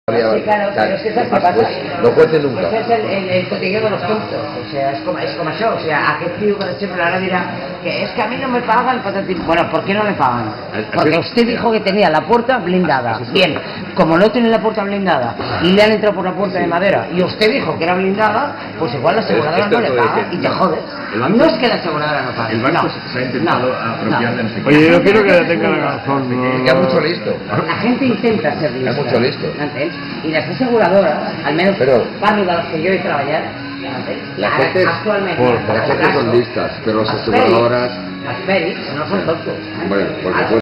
Sí, claro, pero es que ¿sabes qué pasa? No cuente nunca. Ese es el cotilleo de los tontos, o sea, es como això, o sea, aquest tío por ejemplo ahora dirá que es que a mí no me pagan, patatín. Bueno, ¿por qué no le pagan? Porque usted dijo que tenía la puerta blindada. Bien, como no tiene la puerta blindada y le han entrado por la puerta de madera y usted dijo que era blindada, pues igual la aseguradora no le paga y te jodes. No es que la aseguradora no pague. El banco se ha intentado apropiar de no sé qué. Oye, yo quiero que tenga la razón. Es que hay mucho listo. La gente intenta ser lista. Hay mucho listo. Y las aseguradoras, al menos parlo de las que yo he trabajado, la gente, actualmente, la gente son listas, pero las aseguradoras... las Pérez no son tontos. Bueno, por supuesto.